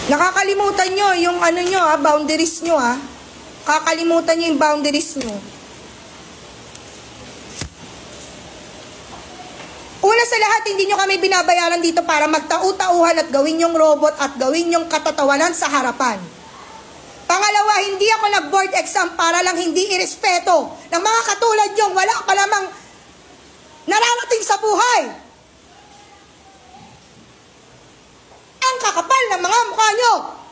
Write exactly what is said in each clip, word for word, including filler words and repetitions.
Nakakalimutan nyo yung ano nyo ha, boundaries nyo ha. Kakalimutan nyo yung boundaries nyo. Una sa lahat, hindi nyo kami binabayaran dito para magtau-tauhan at gawin yung robot at gawin yung katatawanan sa harapan. Pangalawa, hindi ako nag-board exam para lang hindi irespeto ng mga katulad yung wala pa lamang nararating sa buhay. Ang kakapal ng mga mukha nyo.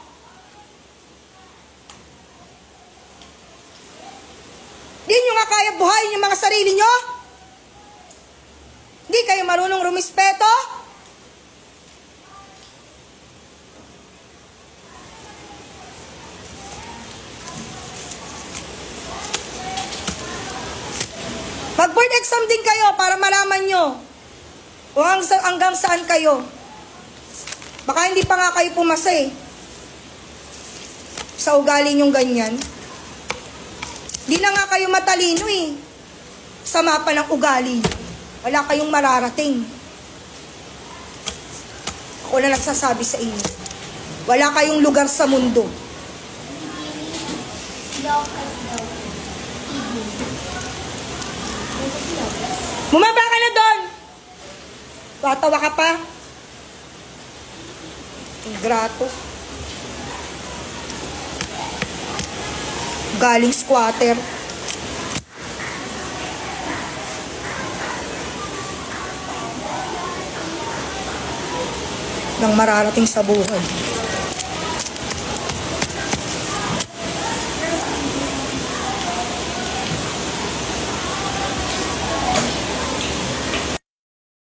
Di nyo nga kaya buhayin yung mga sarili nyo? Di kayo marunong rumispeto? Mag-board exam din kayo para malaman nyo kung hanggang saan kayo. Baka hindi pa nga kayo pumasa eh. Sa ugali nyong ganyan. Di na nga kayo matalino eh. Sa mapa ng ugali. Wala kayong mararating. Ako na nagsasabi sa inyo. Wala kayong lugar sa mundo. Bumaba ka na doon. Tatawa ka pa. Ingrato. Galing squatter. Nang mararating sa buhay.